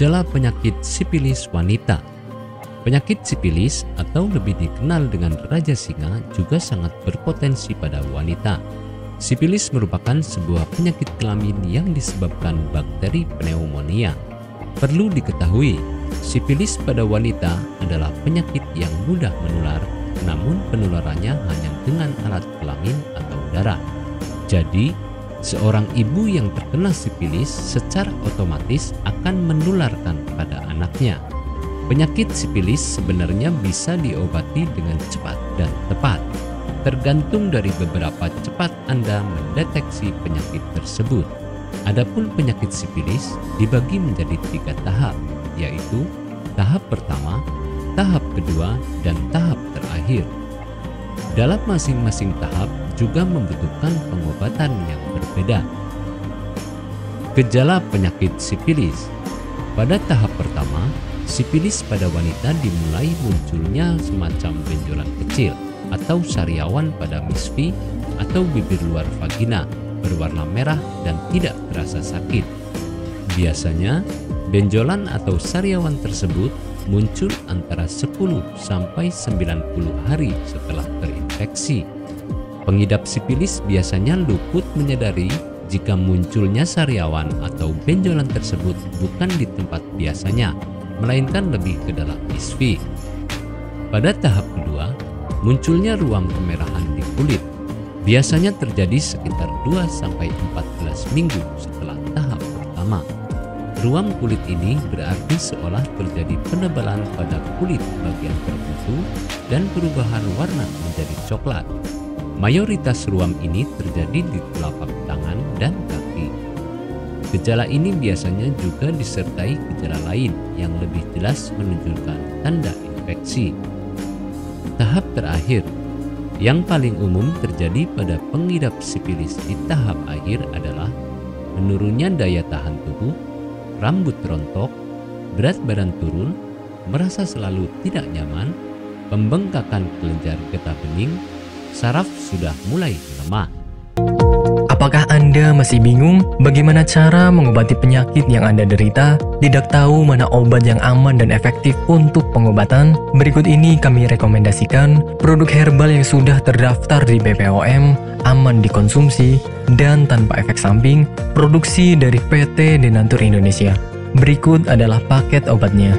Gejala penyakit sipilis wanita. Penyakit sipilis atau lebih dikenal dengan Raja Singa juga sangat berpotensi pada wanita. Sipilis merupakan sebuah penyakit kelamin yang disebabkan bakteri pneumonia. Perlu diketahui, sipilis pada wanita adalah penyakit yang mudah menular, namun penularannya hanya dengan alat kelamin atau darah. Jadi, seorang ibu yang terkena sipilis secara otomatis akan menularkan pada anaknya. Penyakit sipilis sebenarnya bisa diobati dengan cepat dan tepat, tergantung dari beberapa cepat Anda mendeteksi penyakit tersebut. Adapun penyakit sipilis dibagi menjadi 3 tahap, yaitu tahap pertama, tahap kedua, dan tahap terakhir. Dalam masing-masing tahap juga membutuhkan pengobatan yang berbeda. Gejala penyakit sipilis. Pada tahap pertama, sipilis pada wanita dimulai munculnya semacam benjolan kecil atau sariawan pada misfi atau bibir luar vagina berwarna merah dan tidak terasa sakit. Biasanya, benjolan atau sariawan tersebut muncul antara 10 sampai 90 hari setelah terinfeksi. Pengidap sipilis biasanya luput menyadari jika munculnya sariawan atau benjolan tersebut bukan di tempat biasanya, melainkan lebih ke dalam misfi. Pada tahap kedua, munculnya ruam kemerahan di kulit. Biasanya terjadi sekitar 2-14 minggu setelah tahap pertama. Ruam kulit ini berarti seolah terjadi penebalan pada kulit bagian tertentu dan perubahan warna menjadi coklat. Mayoritas ruam ini terjadi di telapak tangan dan kaki. Gejala ini biasanya juga disertai gejala lain yang lebih jelas menunjukkan tanda infeksi. Tahap terakhir, yang paling umum terjadi pada pengidap sipilis di tahap akhir adalah menurunnya daya tahan tubuh, rambut rontok, berat badan turun, merasa selalu tidak nyaman, pembengkakan kelenjar getah bening, saraf sudah mulai melemah. Apakah Anda masih bingung bagaimana cara mengobati penyakit yang Anda derita? Tidak tahu mana obat yang aman dan efektif untuk pengobatan? Berikut ini kami rekomendasikan produk herbal yang sudah terdaftar di BPOM, aman dikonsumsi, dan tanpa efek samping, produksi dari PT Denatur Indonesia. Berikut adalah paket obatnya.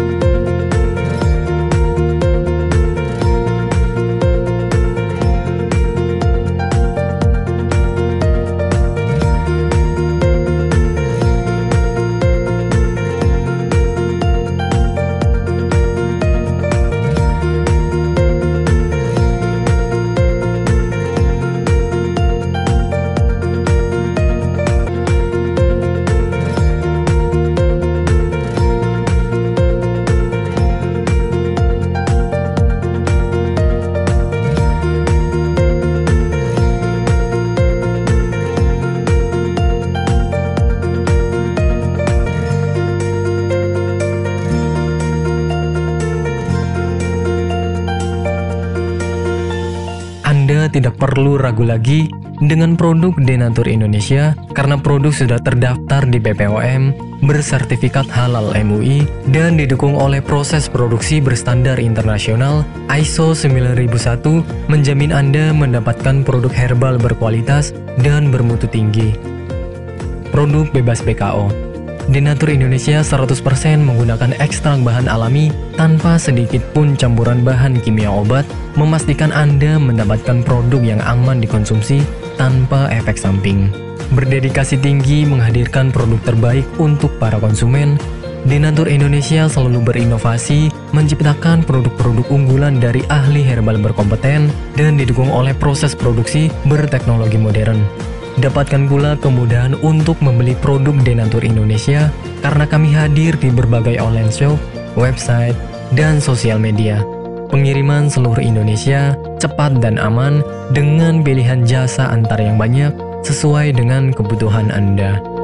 Anda tidak perlu ragu lagi dengan produk Denatur Indonesia karena produk sudah terdaftar di BPOM, bersertifikat halal MUI, dan didukung oleh proses produksi berstandar internasional ISO 9001, menjamin Anda mendapatkan produk herbal berkualitas dan bermutu tinggi. Produk bebas BKO. Denatur Indonesia 100% menggunakan ekstrak bahan alami tanpa sedikit pun campuran bahan kimia obat, memastikan Anda mendapatkan produk yang aman dikonsumsi tanpa efek samping. Berdedikasi tinggi menghadirkan produk terbaik untuk para konsumen, Denatur Indonesia selalu berinovasi, menciptakan produk-produk unggulan dari ahli herbal berkompeten dan didukung oleh proses produksi berteknologi modern. Dapatkan pula kemudahan untuk membeli produk Denatur Indonesia karena kami hadir di berbagai online shop, website, dan sosial media. Pengiriman seluruh Indonesia cepat dan aman dengan pilihan jasa antar yang banyak sesuai dengan kebutuhan Anda.